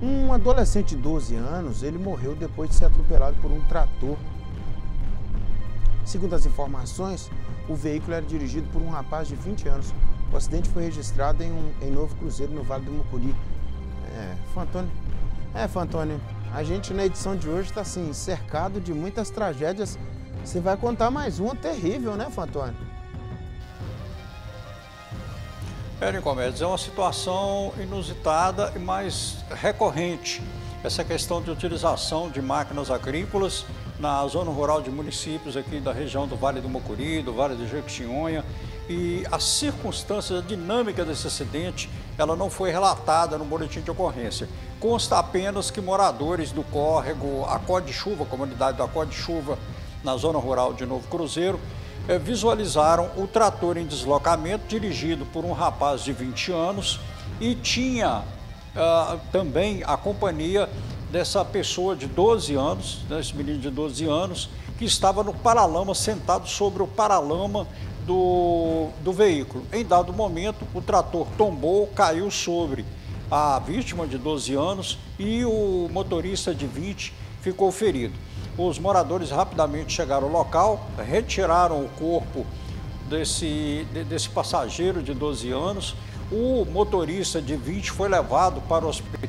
Um adolescente de 12 anos, ele morreu depois de ser atropelado por um trator. Segundo as informações, o veículo era dirigido por um rapaz de 20 anos. O acidente foi registrado em Novo Cruzeiro, no Vale do Mucuri. Fantônio, a gente na edição de hoje está assim, cercado de muitas tragédias. Você vai contar mais uma terrível, né, Fantônio? Nicomedes, é uma situação inusitada e mais recorrente. Essa questão de utilização de máquinas agrícolas na zona rural de municípios aqui da região do Vale do Mucuri, do Vale do Jequitinhonha. E a circunstância, a dinâmica desse acidente, ela não foi relatada no boletim de ocorrência. Consta apenas que moradores do córrego Acó de Chuva, comunidade do Acó de Chuva, na zona rural de Novo Cruzeiro, visualizaram o trator em deslocamento dirigido por um rapaz de 20 anos e tinha também a companhia dessa pessoa de 12 anos, desse menino de 12 anos, que estava no paralama, sentado sobre o paralama do veículo. Em dado momento, o trator tombou, caiu sobre a vítima de 12 anos e o motorista de 20 ficou ferido. Os moradores rapidamente chegaram ao local, retiraram o corpo desse passageiro de 12 anos. O motorista de 20 foi levado para o hospital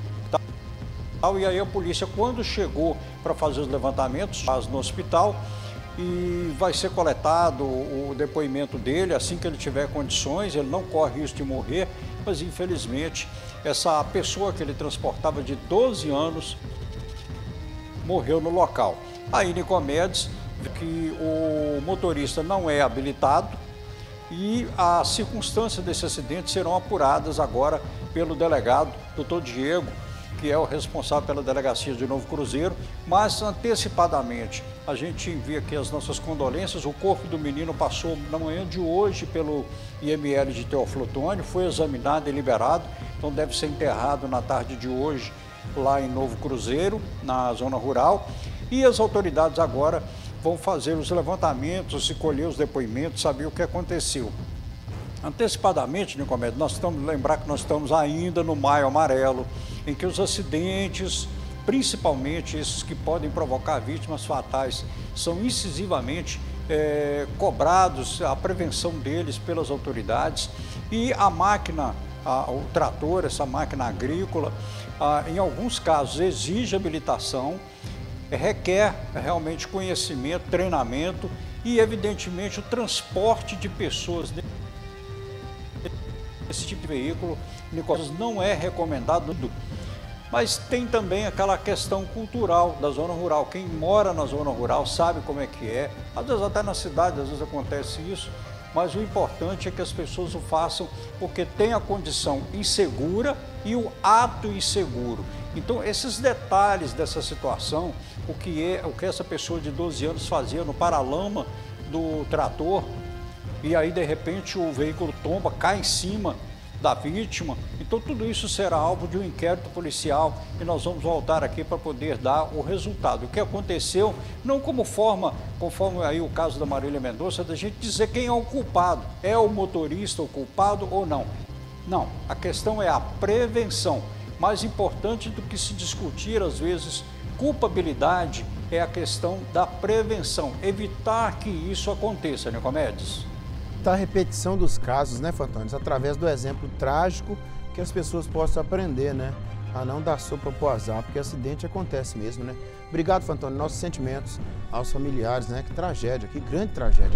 e aí a polícia, quando chegou para fazer os levantamentos, faz no hospital e vai ser coletado o depoimento dele assim que ele tiver condições. Ele não corre risco de morrer, mas infelizmente essa pessoa que ele transportava de 12 anos morreu no local. Aí, Nicomedes, que o motorista não é habilitado e as circunstâncias desse acidente serão apuradas agora pelo delegado, Dr. Diego, que é o responsável pela delegacia de Novo Cruzeiro, mas antecipadamente a gente envia aqui as nossas condolências. O corpo do menino passou na manhã de hoje pelo IML de Teófilo Otoni, foi examinado e liberado, então deve ser enterrado na tarde de hoje lá em Novo Cruzeiro, na zona rural, e as autoridades agora vão fazer os levantamentos, se colher os depoimentos, saber o que aconteceu. Antecipadamente, Nicomedes, lembrar que nós estamos ainda no Maio Amarelo, em que os acidentes, principalmente esses que podem provocar vítimas fatais, são incisivamente cobrados, a prevenção deles pelas autoridades. E a máquina, o trator, essa máquina agrícola, em alguns casos exige habilitação, requer realmente conhecimento, treinamento e, evidentemente, o transporte de pessoas nesse tipo de veículo, Nicolas, não é recomendado. Mas tem também aquela questão cultural da zona rural. Quem mora na zona rural sabe como é que é. Às vezes até na cidade, às vezes acontece isso. Mas o importante é que as pessoas o façam porque tem a condição insegura e o ato inseguro. Então, esses detalhes dessa situação, o que essa pessoa de 12 anos fazia no paralama do trator, e aí, de repente, o veículo tomba, cai em cima da vítima. Então, tudo isso será alvo de um inquérito policial e nós vamos voltar aqui para poder dar o resultado. O que aconteceu, não como forma, conforme aí o caso da Marília Mendonça, da gente dizer quem é o culpado. É o motorista o culpado ou não? Não, a questão é a prevenção. Mais importante do que se discutir, às vezes, culpabilidade, é a questão da prevenção. Evitar que isso aconteça, Nicomedes. A repetição dos casos, né, Fantônio? Através do exemplo trágico que as pessoas possam aprender, né? A não dar sopa pro azar, porque acidente acontece mesmo, né? Obrigado, Fantônio. Nossos sentimentos aos familiares, né? Que tragédia, que grande tragédia.